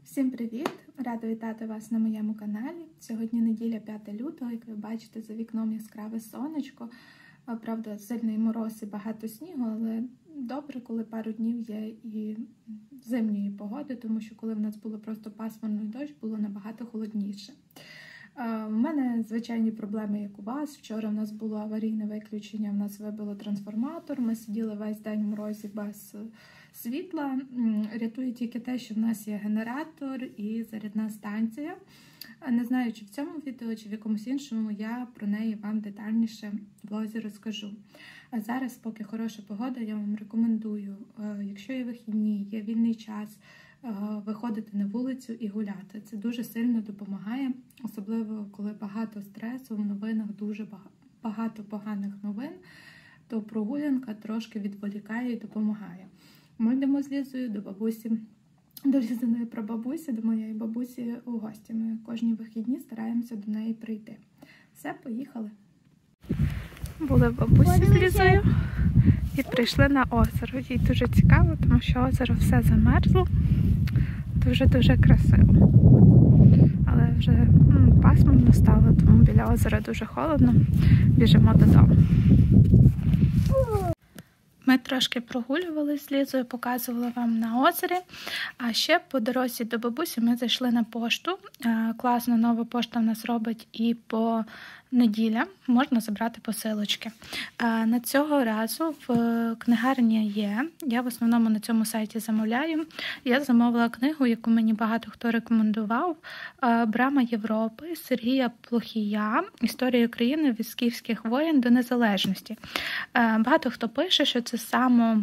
Всім привіт! Рада вітати вас на моєму каналі. Сьогодні неділя 5 лютого, як ви бачите, за вікном яскраве сонечко. Правда, сильний мороз і багато снігу, але добре, коли пару днів є і зимньої погоди, тому що коли в нас було просто пасмурно і дощ, було набагато холодніше. У мене звичайні проблеми, як у вас. Вчора в нас було аварійне виключення, в нас вибило трансформатор, ми сиділи весь день в морозі без світла. Рятує тільки те, що в нас є генератор і зарядна станція. Не знаю, чи в цьому відео, чи в якомусь іншому, я про неї вам детальніше в блозі розкажу. А зараз, поки хороша погода, я вам рекомендую, якщо є вихідні, є вільний час, виходити на вулицю і гуляти. Це дуже сильно допомагає, особливо коли багато стресу, в новинах дуже багато поганих новин, то прогулянка трошки відволікає і допомагає. Ми йдемо з Лізою до бабусі, до Лізиної прабабусі, до моєї бабусі у гості. Ми кожні вихідні стараємося до неї прийти. Все, поїхали. Були в бабусі з Лізою і прийшли на озеро. Їй дуже цікаво, тому що озеро все замерзло. Дуже-дуже красиво. Але вже пасмурно стало, тому біля озера дуже холодно. Біжимо додому. Ми трошки прогулювалися з Лізою, показувала вам на озері. А ще по дорозі до бабусі ми зайшли на пошту. Класно, нова пошта в нас робить і по неділям можна забрати посилочки. На цього разу в книгарні є. Я в основному на цьому сайті замовляю. Я замовила книгу, яку мені багато хто рекомендував. «Брама Європи» Сергія Плохія. Історія України від скіфських воєн до незалежності. Багато хто пише, що це саме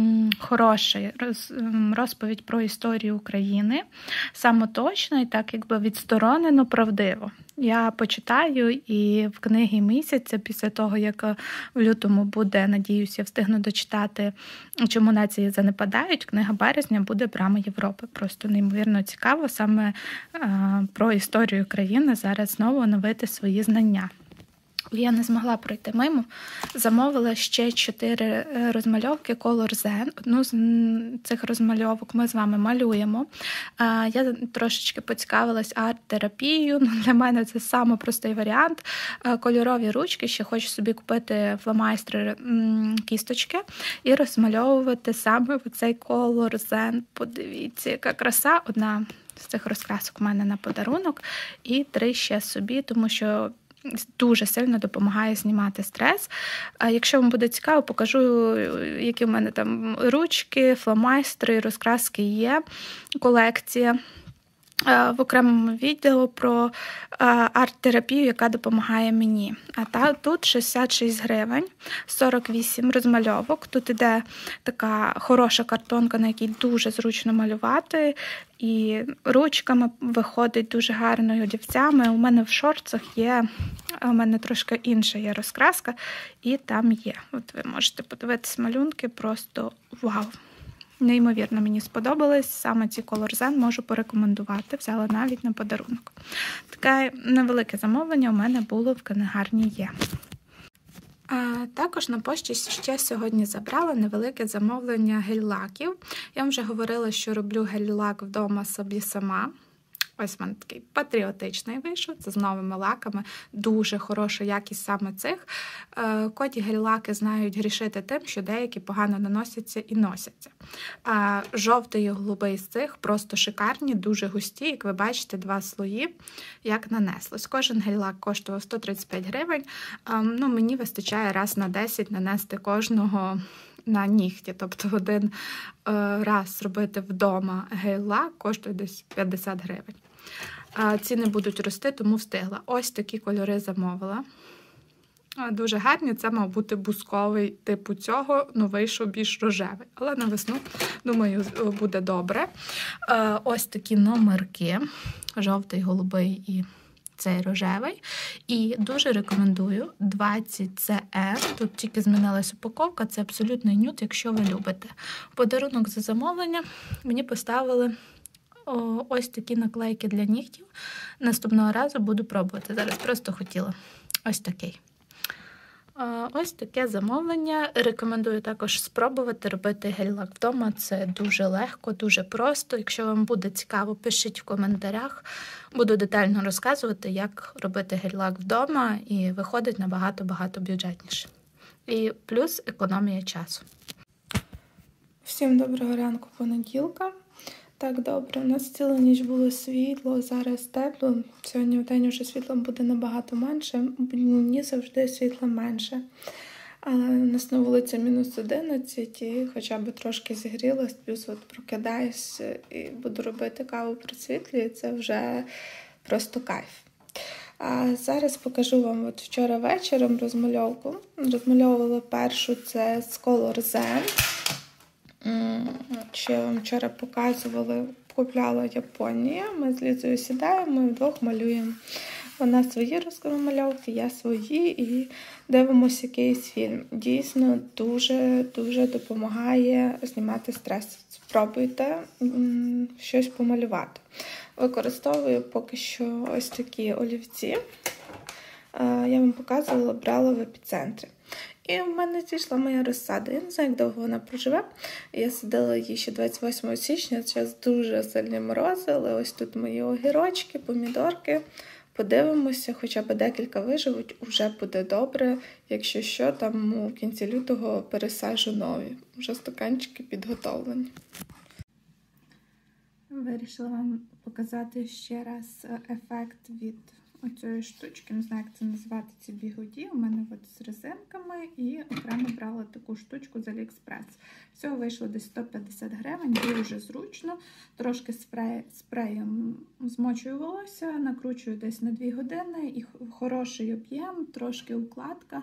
хороша розповідь про історію України, самоточно і так якби відсторонено правдиво. Я почитаю і в книги місяця, після того, як в лютому буде, надіюся, встигну дочитати «Чому нації занепадають», книга березня буде «Брама Європи». Просто неймовірно цікаво саме про історію країни зараз знову оновити свої знання. Я не змогла пройти мимо. Замовила ще 4 розмальовки Color Zen. Одну з цих розмальовок ми з вами малюємо. Я трошечки поцікавилась арт-терапією. Для мене це самий простий варіант. Кольорові ручки. Ще хочу собі купити фломайстер кісточки і розмальовувати саме в цей Color Zen. Подивіться, яка краса. Одна з цих розкрасок у мене на подарунок і 3 ще собі, тому що дуже сильно допомагає знімати стрес. Якщо вам буде цікаво, покажу, які в мене там ручки, фломайстери, розкраски є, колекція. В окремому відео про арт-терапію, яка допомагає мені. Тут 66 гривень, 48 розмальовок. Тут іде така хороша картонка, на якій дуже зручно малювати. І ручками виходить дуже гарно, і олівцями. У мене в шорцах є, у мене трошки інша є розкраска, і там є. От ви можете подивитись малюнки, просто вау! Неймовірно, мені сподобались. Саме ці Color Zen можу порекомендувати. Взяла навіть на подарунок. Таке невелике замовлення у мене було в книгарні є. Також на пошті ще сьогодні забрала невелике замовлення гель-лаків. Я вам вже говорила, що роблю гель-лак вдома собі сама. Ось в мене такий патріотичний вийшов, це з новими лаками, дуже хороша якість саме цих. Коті гель-лаки знають грішити тим, що деякі погано наносяться і носяться. Жовтий і голубий з цих просто шикарні, дуже густі, як ви бачите, 2 слої, як нанеслось. Кожен гель-лак коштував 135 гривень, мені вистачає раз на 10 нанести кожного на нігті, тобто один раз зробити вдома гель-лак коштує десь 50 гривень. Ціни будуть рости, тому встигла. Ось такі кольори замовила. Дуже гарні, це мав бути бусковий типу цього, вийшов більш рожевий. Але на весну, думаю, буде добре. Ось такі номерки, жовтий, голубий і цей рожевий. І дуже рекомендую 20 CR. Тут тільки змінилась упаковка, це абсолютний нюд, якщо ви любите. В подарунок за замовлення мені поставили ось такі наклейки для нігтів. Наступного разу буду пробувати. Зараз просто хотіла ось такий. Ось таке замовлення. Рекомендую також спробувати робити гель-лак вдома. Це дуже легко, дуже просто. Якщо вам буде цікаво, пишіть в коментарях. Буду детально розказувати, як робити гель-лак вдома, і виходить набагато бюджетніше. І плюс економія часу. Всім доброго ранку понеділка. Так, добре, у нас цілу ніч було світло, зараз тепло. Сьогодні в день вже світла буде набагато менше, мені завжди світла менше. Але у нас на вулиці -11 і хоча б трошки зігрілась, плюс от прокидаюсь і буду робити каву при світлі, і це вже просто кайф. А зараз покажу вам от вчора вечором розмальовку. Розмальовувала першу, це з Color Zen. Ще я вам вчора показувала, купляла Японія. Ми з Лізою сідаємо і вдвох малюємо. Вона свої розмальовки, я свої, і дивимося якийсь фільм. Дійсно, дуже допомагає знімати стрес. Спробуйте щось помалювати. Використовую поки що ось такі олівці. Я вам показувала, брала в епіцентрі. І в мене зійшла моя розсада. Я не знаю, як довго вона проживе. Я садила її ще 28 січня, зараз дуже сильні морози, але ось тут мої огірочки, помідорки. Подивимося, хоча б декілька виживуть, вже буде добре. Якщо що, там у кінці лютого пересаджу нові. Вже стаканчики підготовлені. Вирішила вам показати ще раз ефект від оцієї штучки, не знаю, як це називати, ці бігуді. У мене от з резинками, і окремо брала таку штучку з Аліекспрес. Всього вийшло десь 150 гривень, дуже зручно. Трошки спреєм змочую волосся, накручую десь на 2 години, і хороший об'єм, трошки укладка.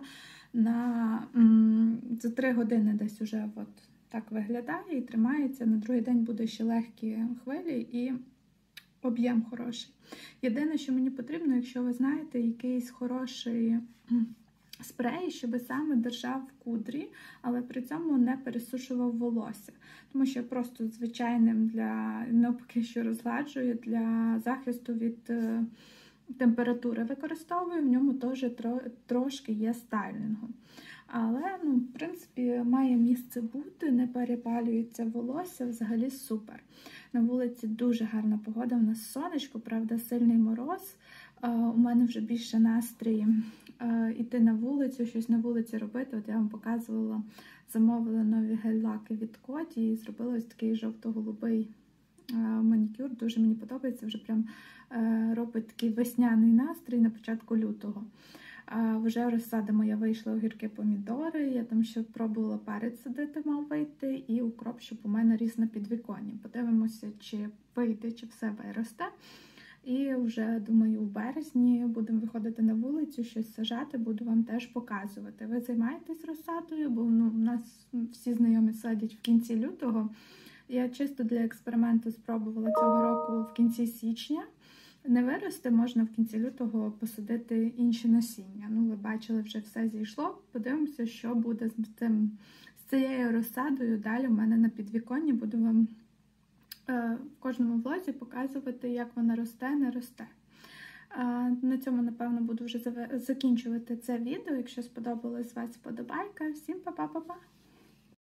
За 3 години десь уже от так виглядає і тримається. На другий день буде ще легкі хвилі і об'єм хороший. Єдине, що мені потрібно, якщо ви знаєте, якийсь хороший спрей, щоб саме держав в кудрі, але при цьому не пересушував волосся. Тому що я просто звичайним навпаки, що розгладжую, для захисту від температури використовую, в ньому теж трошки є стайлінгу. Але, в принципі, має місце бути, не перепалюється волосся, взагалі супер. На вулиці дуже гарна погода, у нас сонечко, правда, сильний мороз. У мене вже більше настрій йти на вулицю, щось на вулиці робити. От я вам показувала, замовила нові гель-лаки від Коді і зробила ось такий жовто-голубий манікюр. Дуже мені подобається, вже прям робить такий весняний настрій на початку лютого. Вже розсада моя вийшла, огірки, помідори, я там ще пробувала перець садити, мав вийти, і укроп, щоб у мене ріс на підвіконні. Подивимося, чи вийде, чи все виросте. І вже, думаю, у березні будемо виходити на вулицю, щось сажати, буду вам теж показувати. Ви займаєтесь розсадою, бо у нас всі знайомі садять в кінці лютого. Я чисто для експерименту спробувала цього року в кінці січня. Не виросте, можна в кінці лютого посадити інші насіння. Ви бачили, вже все зійшло. Подивимося, що буде з цією розсадою. Далі у мене на підвіконні буду вам в кожному влозі показувати, як вона росте, не росте. На цьому, напевно, буду вже закінчувати це відео. Якщо сподобалось, з вас вподобайка. Всім па-па-па-па!